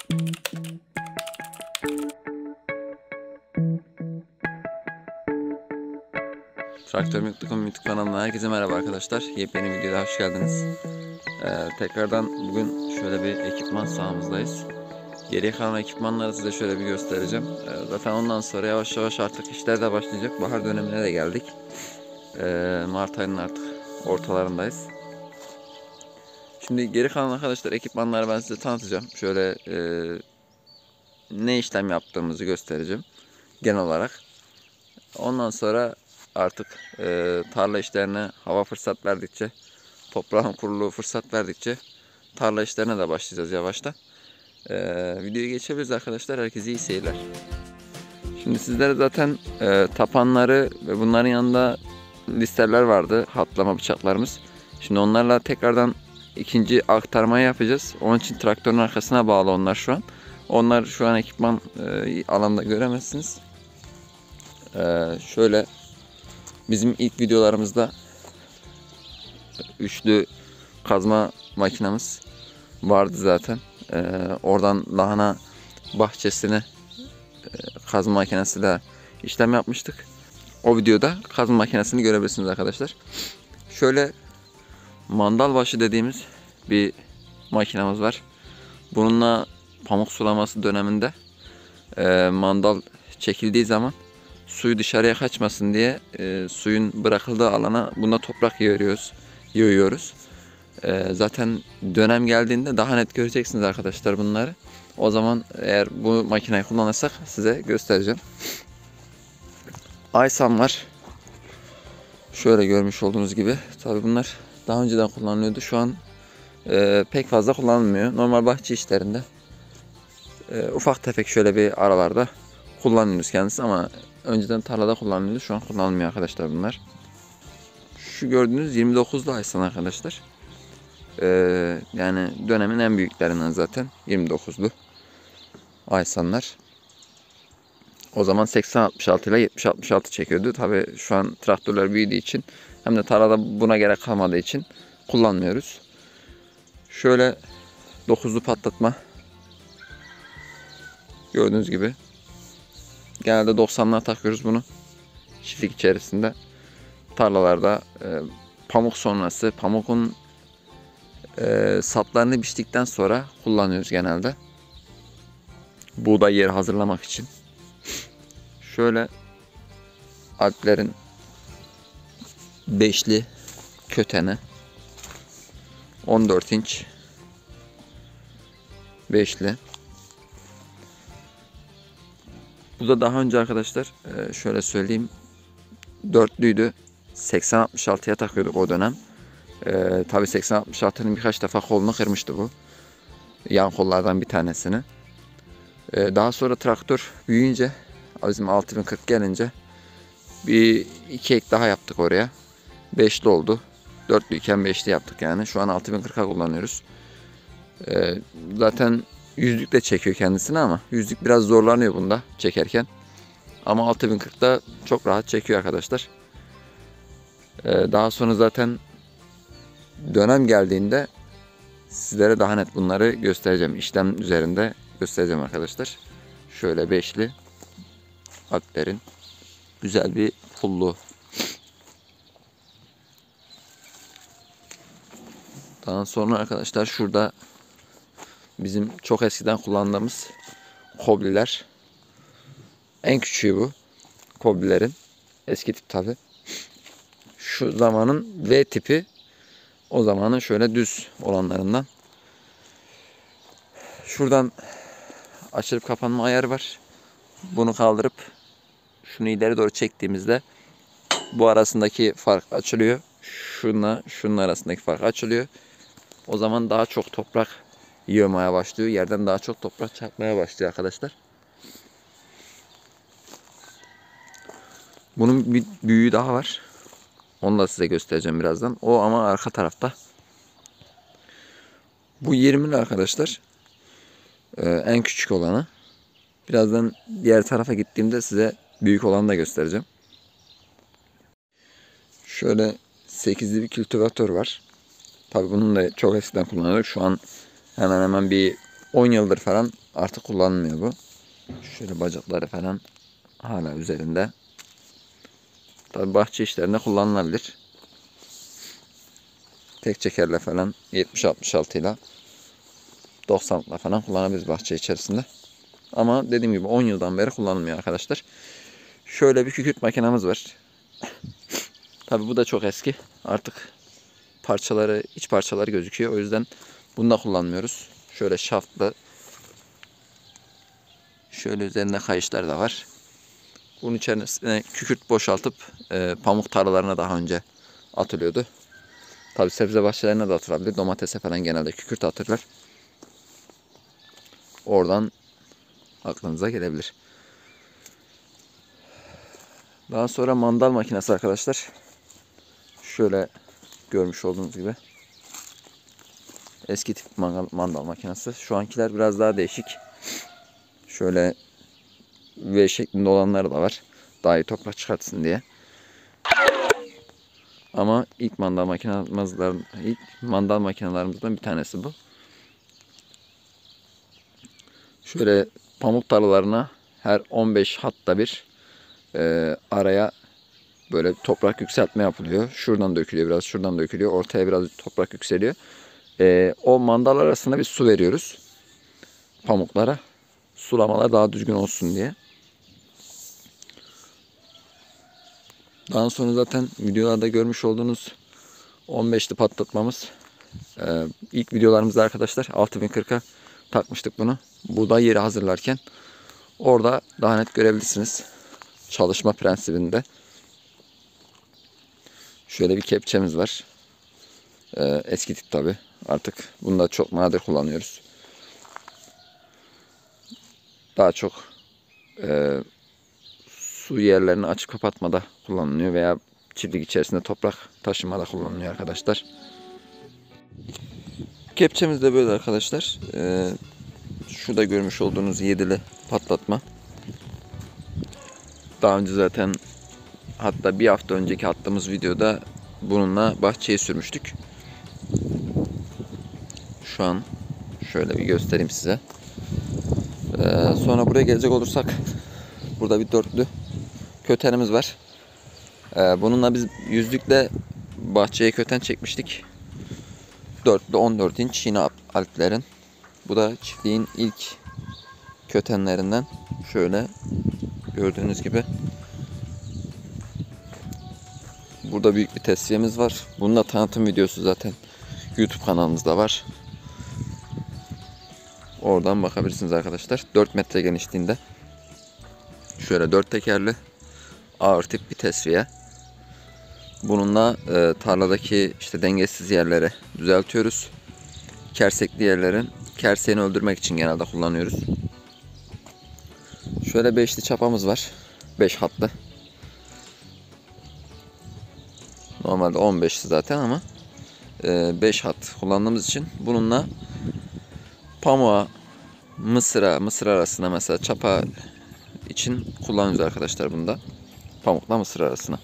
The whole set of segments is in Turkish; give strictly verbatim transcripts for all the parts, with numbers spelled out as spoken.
Traktör Mutlu YouTube kanalına herkese merhaba arkadaşlar. Yepyeni videoya hoş geldiniz. Ee, tekrardan bugün şöyle bir ekipman sahamızdayız. Geriye kalan ekipmanları size şöyle bir göstereceğim. Ee, zaten ondan sonra yavaş yavaş artık işler de başlayacak. Bahar dönemine de geldik. Ee, Mart ayının artık ortalarındayız. Şimdi geri kalan arkadaşlar ekipmanları ben size tanıtacağım. Şöyle e, ne işlem yaptığımızı göstereceğim genel olarak. Ondan sonra artık e, tarla işlerine hava fırsat verdikçe, toprağın kuruluğu fırsat verdikçe tarla işlerine de başlayacağız yavaştan. E, videoya geçebiliriz arkadaşlar. Herkese iyi seyirler. Şimdi sizlere zaten e, tapanları ve bunların yanında listeler vardı. Hatlama bıçaklarımız. Şimdi onlarla tekrardan ikinci aktarmayı yapacağız. Onun için traktörün arkasına bağlı onlar şu an. Onlar şu an ekipman e, alanda göremezsiniz. E, şöyle bizim ilk videolarımızda üçlü kazma makinamız vardı zaten. Ee, oradan lahana bahçesine e, kazma makinesiyle işlem yapmıştık. O videoda kazma makinesini görebilirsiniz arkadaşlar. Şöyle mandal başı dediğimiz bir makinamız var. Bununla pamuk sulaması döneminde e, mandal çekildiği zaman suyu dışarıya kaçmasın diye e, suyun bırakıldığı alana bunda toprak yığıyoruz. yığıyoruz. E, zaten dönem geldiğinde daha net göreceksiniz arkadaşlar bunları. O zaman eğer bu makineyi kullanırsak size göstereceğim. Aysan var. Şöyle görmüş olduğunuz gibi. Tabii bunlar daha önceden kullanılıyordu. Şu an e, pek fazla kullanılmıyor. Normal bahçe işlerinde e, ufak tefek şöyle bir aralarda kullanıyoruz kendisi ama önceden tarlada kullanılıyordu. Şu an kullanılmıyor arkadaşlar bunlar. Şu gördüğünüz yirmi dokuzlu Aysan arkadaşlar. Ee, yani dönemin en büyüklerinden zaten yirmi dokuzlu Aysanlar. O zaman seksen altmış altı ile yetmiş altmış altı çekiyordu. Tabi şu an traktörler büyüdüğü için hem de tarlada buna gerek kalmadığı için kullanmıyoruz. Şöyle dokuzlu patlatma. Gördüğünüz gibi. Genelde doksanlar takıyoruz bunu. Çiftlik içerisinde. Tarlalarda e, pamuk sonrası, pamukun e, saplarını biçtikten sonra kullanıyoruz genelde. Buğday yeri hazırlamak için. Şöyle Alpler'in beşli köteni on dört inç beşli. Bu da daha önce arkadaşlar e, şöyle söyleyeyim dörtlüydü. seksen altmış altıya takıyorduk o dönem. Ee, tabii seksen altmış altının birkaç defa kolunu kırmıştı bu. Yan kollardan bir tanesini. Ee, daha sonra traktör büyüyünce bizim altı bin kırk gelince bir iki ek daha yaptık oraya. beşli oldu. dörtlüyken beşli yaptık yani. Şu an altı bin kırka kullanıyoruz. Ee, zaten yüzlük de çekiyor kendisini ama yüzlük biraz zorlanıyor bunda çekerken. Ama altı bin kırkta çok rahat çekiyor arkadaşlar. Ee, daha sonra zaten dönem geldiğinde sizlere daha net bunları göstereceğim. İşlem üzerinde göstereceğim arkadaşlar. Şöyle beşli Alpler'in güzel bir pullu. Daha sonra arkadaşlar şurada bizim çok eskiden kullandığımız kobliler. En küçüğü bu. Koblilerin. Eski tip tabi. Şu zamanın V tipi. O zamanın şöyle düz olanlarından. Şuradan açılıp kapanma ayarı var. Bunu kaldırıp şunu ileri doğru çektiğimizde bu arasındaki fark açılıyor. Şununla şunun arasındaki fark açılıyor. O zaman daha çok toprak yığmaya başlıyor. Yerden daha çok toprak çarpmaya başlıyor arkadaşlar. Bunun bir büyüğü daha var. Onu da size göstereceğim birazdan. O ama arka tarafta. Bu yirmili arkadaşlar. Ee, en küçük olanı. Birazdan diğer tarafa gittiğimde size büyük olanı da göstereceğim. Şöyle sekizli bir kültivatör var. Tabii bunun da çok eskiden kullanılıyor. Şu an hemen hemen bir on yıldır falan artık kullanılmıyor bu. Şöyle bacakları falan hala üzerinde. Tabi bahçe işlerinde kullanılabilir. Tek çekerle falan yetmiş altmış altı ile doksanla falan kullanabiliriz bahçe içerisinde. Ama dediğim gibi on yıldan beri kullanılmıyor arkadaşlar. Şöyle bir kükürt makinamız var. Tabi bu da çok eski. Artık parçaları, iç parçaları gözüküyor. O yüzden bunu da kullanmıyoruz. Şöyle şaftlı. Şöyle üzerinde kayışlar da var. Bunun içerisine kükürt boşaltıp e, pamuk tarlalarına daha önce atılıyordu. Tabi sebze bahçelerine de atılabilir. Domatese falan genelde kükürt atırlar. Oradan aklınıza gelebilir. Daha sonra mandal makinesi arkadaşlar. Şöyle görmüş olduğunuz gibi. Eski tip mandal, mandal makinesi. Şu ankiler biraz daha değişik. Şöyle V şeklinde olanları da var. Daha iyi toprak çıkartsın diye. Ama ilk mandal makinelerimizden, ilk mandal makinelerimizden bir tanesi bu. Şöyle pamuk tarlalarına her on beş hatta bir e, araya böyle toprak yükseltme yapılıyor. Şuradan dökülüyor biraz, şuradan dökülüyor. Ortaya biraz toprak yükseliyor. E, o mandal arasında bir su veriyoruz pamuklara. Sulamalar daha düzgün olsun diye. Daha sonra zaten videolarda görmüş olduğunuz on beşli patlatmamız. Ee, ilk videolarımızda arkadaşlar altı bin kırka takmıştık bunu. Buğday yeri hazırlarken orada daha net görebilirsiniz. Çalışma prensibinde. Şöyle bir kepçemiz var. Ee, eski tip tabi. Artık bunu da çok nadir kullanıyoruz. Daha çok e, su yerlerini açıp kapatmada kullanılıyor veya çiftlik içerisinde toprak taşımada kullanılıyor arkadaşlar. Kepçemiz de böyle arkadaşlar. Ee, şurada görmüş olduğunuz yedili patlatma. Daha önce zaten hatta bir hafta önceki attığımız videoda bununla bahçeye sürmüştük. Şu an şöyle bir göstereyim size. Ee, sonra buraya gelecek olursak burada bir dörtlü kötenimiz var. Ee, bununla biz yüzlükle bahçeye köten çekmiştik. dörtlü on dört inç yine Alplerin. Bu da çiftliğin ilk kötenlerinden. Şöyle gördüğünüz gibi. Burada büyük bir tesviyemiz var. Bunun da tanıtım videosu zaten YouTube kanalımızda var. Oradan bakabilirsiniz arkadaşlar. dört metre genişliğinde. Şöyle dört tekerli ağır tip bir tesviye. Bununla e, tarladaki işte dengesiz yerleri düzeltiyoruz. Kersekli yerlerin kerseğini öldürmek için genelde kullanıyoruz. Şöyle beşli çapamız var. beş hatlı. Normalde on beşli zaten ama beş hat kullandığımız için bununla pamuğa, mısıra, mısır arasına mesela çapa için kullanıyoruz arkadaşlar bunda. Pamukla mısır arasına.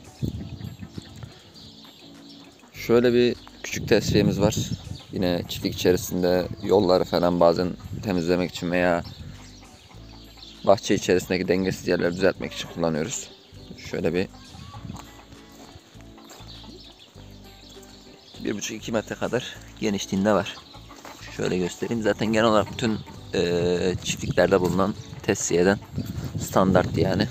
Şöyle bir küçük tesviyemiz var. Yine çiftlik içerisinde yolları falan bazen temizlemek için veya bahçe içerisindeki dengesiz yerleri düzeltmek için kullanıyoruz. Şöyle bir bir buçuk iki metre kadar genişliğinde var. Şöyle göstereyim. Zaten genel olarak bütün e, çiftliklerde bulunan tesviyeden standart yani.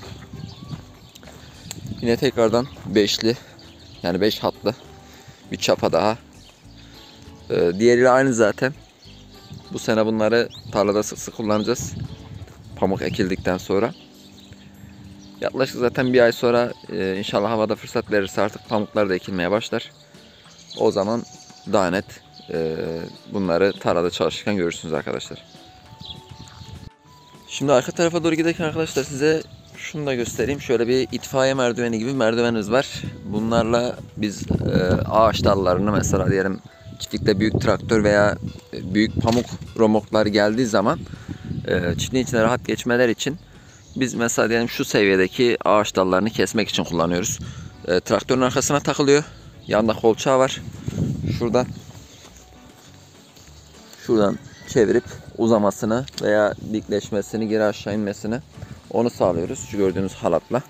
Yine tekrardan beşli yani beş hatlı bir çapa daha. E, diğeriyle aynı zaten. Bu sene bunları tarlada sık sık kullanacağız. Pamuk ekildikten sonra. Yaklaşık zaten bir ay sonra e, inşallah havada fırsat verirse artık pamuklar da ekilmeye başlar. O zaman daha net e, bunları tarlada çalışırken görürsünüz arkadaşlar. Şimdi arka tarafa doğru giderken arkadaşlar size şunu da göstereyim. Şöyle bir itfaiye merdiveni gibi merdivenimiz var. Bunlarla biz e, ağaç dallarını mesela diyelim çiftlikte büyük traktör veya büyük pamuk romoklar geldiği zaman e, çiftliğin içine rahat geçmeler için biz mesela diyelim şu seviyedeki ağaç dallarını kesmek için kullanıyoruz. E, traktörün arkasına takılıyor. Yanında kolçağı var. Şuradan şuradan çevirip uzamasını veya dikleşmesini, geri aşağı inmesini onu sağlıyoruz şu gördüğünüz halatla.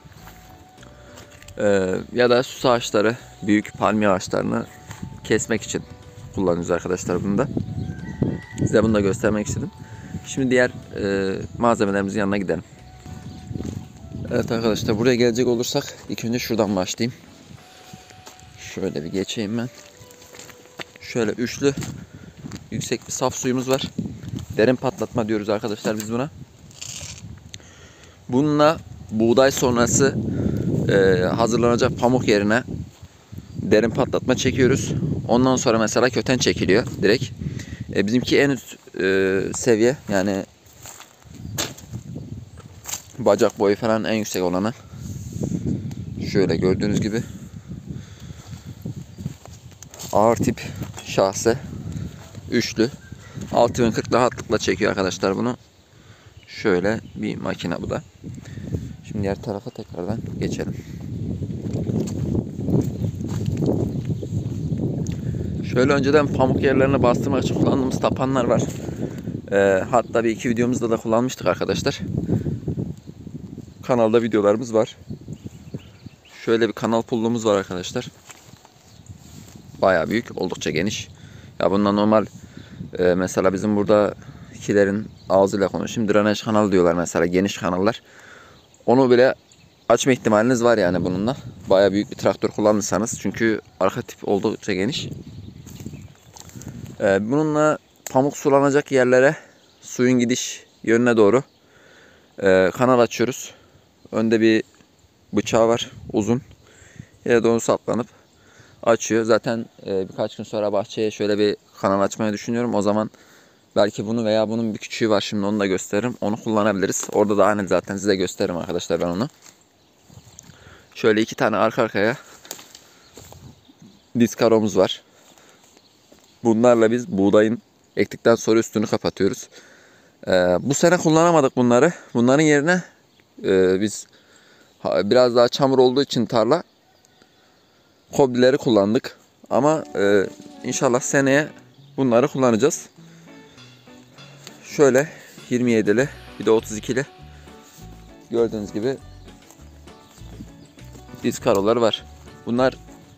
Ee, ya da sus ağaçları, büyük palmiye ağaçlarını kesmek için kullanıyoruz arkadaşlar bunu da. Size bunu da göstermek istedim. Şimdi diğer e, malzemelerimizin yanına gidelim. Evet arkadaşlar, buraya gelecek olursak ilk önce şuradan başlayayım. Şöyle bir geçeyim ben. Şöyle üçlü yüksek bir saf suyumuz var. Derin patlatma diyoruz arkadaşlar biz buna. Bununla buğday sonrası e, hazırlanacak pamuk yerine derin patlatma çekiyoruz. Ondan sonra mesela köten çekiliyor direkt. E, bizimki en üst e, seviye, yani bacak boyu falan en yüksek olanı. Şöyle gördüğünüz gibi ağır tip şahse üçlü altı bin kırk rahatlıkla çekiyor arkadaşlar bunu. Şöyle bir makine bu da. Şimdi diğer tarafa tekrardan geçelim. Şöyle önceden pamuk yerlerine bastırmak için kullandığımız tapanlar var. Ee, hatta bir iki videomuzda da kullanmıştık arkadaşlar. Kanalda videolarımız var. Şöyle bir kanal pullumuz var arkadaşlar. Bayağı büyük, oldukça geniş. Ya bundan normal e, mesela bizim buradakilerin ağzıyla konuşayım, drenaj kanalı diyorlar mesela, geniş kanallar. Onu bile açma ihtimaliniz var yani bununla. Bayağı büyük bir traktör kullanırsanız, çünkü arka tip oldukça geniş. E, bununla pamuk sulanacak yerlere, suyun gidiş yönüne doğru e, kanal açıyoruz. Önde bir bıçağı var, uzun. Yere doğru saplanıp açıyor. Zaten e, birkaç gün sonra bahçeye şöyle bir kanal açmayı düşünüyorum. O zaman belki bunu veya bunun bir küçüğü var, şimdi onu da gösteririm. Onu kullanabiliriz. Orada da aynı, zaten size gösteririm arkadaşlar ben onu. Şöyle iki tane arka arkaya diskaromuz var. Bunlarla biz buğdayın ektikten sonra üstünü kapatıyoruz. E, bu sene kullanamadık bunları. Bunların yerine e, biz biraz daha çamur olduğu için tarla, koblileri kullandık. Ama e, inşallah seneye bunları kullanacağız. Şöyle yirmi yedili bir de otuz ikili gördüğünüz gibi diskaroları var. Bunlar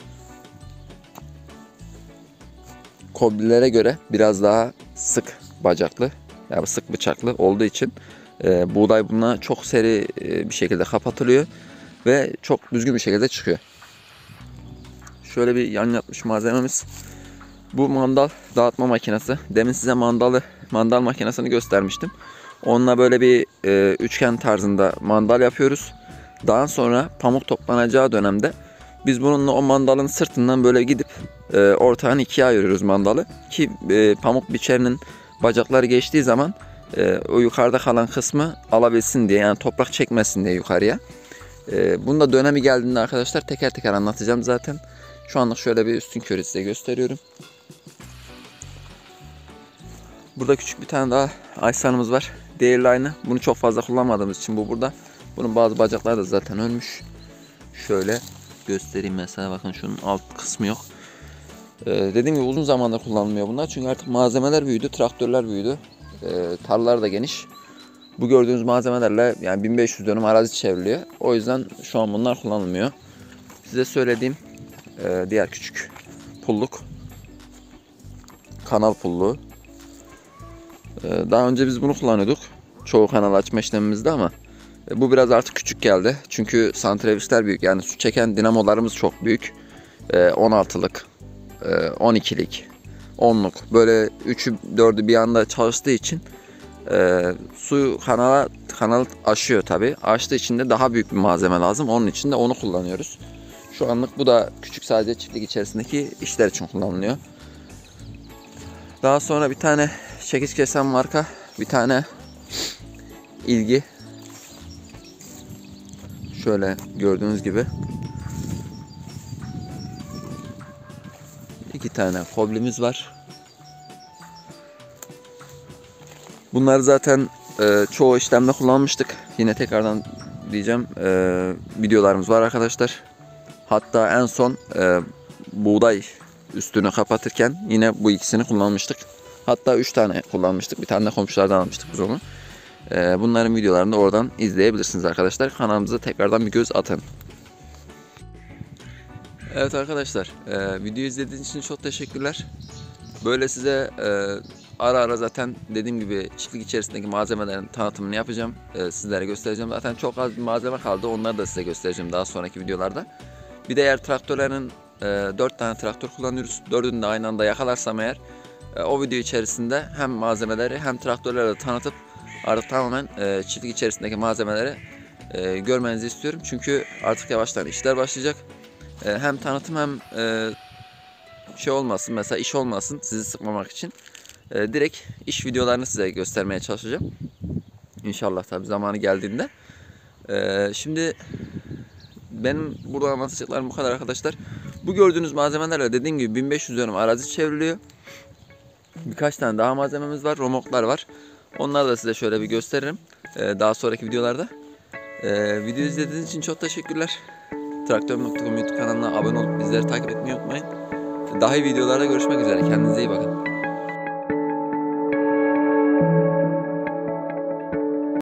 koblilere göre biraz daha sık bacaklı, yani sık bıçaklı olduğu için e, buğday bununla çok seri e, bir şekilde kapatılıyor ve çok düzgün bir şekilde çıkıyor. Şöyle bir yan yatmış malzememiz. Bu mandal dağıtma makinesi. Demin size mandalı mandal makinesini göstermiştim. Onunla böyle bir e, üçgen tarzında mandal yapıyoruz. Daha sonra pamuk toplanacağı dönemde biz bununla o mandalın sırtından böyle gidip e, ortağını ikiye ayırıyoruz mandalı. Ki e, pamuk biçerinin bacakları geçtiği zaman e, o yukarıda kalan kısmı alabilsin diye, yani toprak çekmesin diye yukarıya. E, bunun da dönemi geldiğinde arkadaşlar teker teker anlatacağım zaten. Şu anlık şöyle bir üstün körü size gösteriyorum. Burada küçük bir tane daha aysanımız var. Diğerle aynı. Bunu çok fazla kullanmadığımız için bu burada. Bunun bazı bacakları da zaten ölmüş. Şöyle göstereyim mesela, bakın şunun alt kısmı yok. Ee, dediğim gibi uzun zamandır kullanılmıyor bunlar. Çünkü artık malzemeler büyüdü, traktörler büyüdü. Ee, tarlalar da geniş. Bu gördüğünüz malzemelerle yani bin beş yüz dönüm arazi çevriliyor. O yüzden şu an bunlar kullanılmıyor. Size söylediğim e, diğer küçük pulluk, kanal pulluğu. Ee, daha önce biz bunu kullanıyorduk çoğu kanal açma işlemimizde, ama e, bu biraz artık küçük geldi. Çünkü santrevişler büyük, yani su çeken dinamolarımız çok büyük. E, on altılık, e, on ikilik, onluk, böyle üçü dördü bir anda çalıştığı için e, su kanala kanal aşıyor tabi. Aştığı için de daha büyük bir malzeme lazım. Onun için de onu kullanıyoruz. Şu anlık bu da küçük, sadece çiftlik içerisindeki işler için kullanılıyor. Daha sonra bir tane çekiç kesen marka, bir tane ilgi. Şöyle gördüğünüz gibi iki tane koblimiz var. Bunları zaten e, çoğu işlemde kullanmıştık. Yine tekrardan diyeceğim, e, videolarımız var arkadaşlar. Hatta en son e, buğday üstünü kapatırken yine bu ikisini kullanmıştık. Hatta üç tane kullanmıştık. Bir tane de komşulardan almıştık biz onu. Ee, bunların videolarını da oradan izleyebilirsiniz arkadaşlar. Kanalımıza tekrardan bir göz atın. Evet arkadaşlar, e, videoyu izlediğiniz için çok teşekkürler. Böyle size e, ara ara zaten dediğim gibi çiftlik içerisindeki malzemelerin tanıtımını yapacağım. E, sizlere göstereceğim. Zaten çok az bir malzeme kaldı. Onları da size göstereceğim daha sonraki videolarda. Bir de eğer traktörlerin e, dört tane traktör kullanıyoruz. dördünü de aynı anda yakalarsam eğer e, o video içerisinde hem malzemeleri hem traktörleri de tanıtıp artık tamamen e, çiftlik içerisindeki malzemeleri e, görmenizi istiyorum. Çünkü artık yavaştan işler başlayacak. E, hem tanıtım hem e, şey olmasın, mesela iş olmasın sizi sıkmamak için e, direkt iş videolarını size göstermeye çalışacağım. İnşallah tabi zamanı geldiğinde. E, şimdi benim burada anlatacaklarım bu kadar arkadaşlar. Bu gördüğünüz malzemelerle dediğim gibi bin beş yüz dönüm arazi çevriliyor. Birkaç tane daha malzememiz var, romoklar var. Onları da size şöyle bir gösteririm e, daha sonraki videolarda. E, video izlediğiniz için çok teşekkürler. Traktör nokta com YouTube kanalına abone olup bizleri takip etmeyi unutmayın. Daha iyi videolarda görüşmek üzere. Kendinize iyi bakın.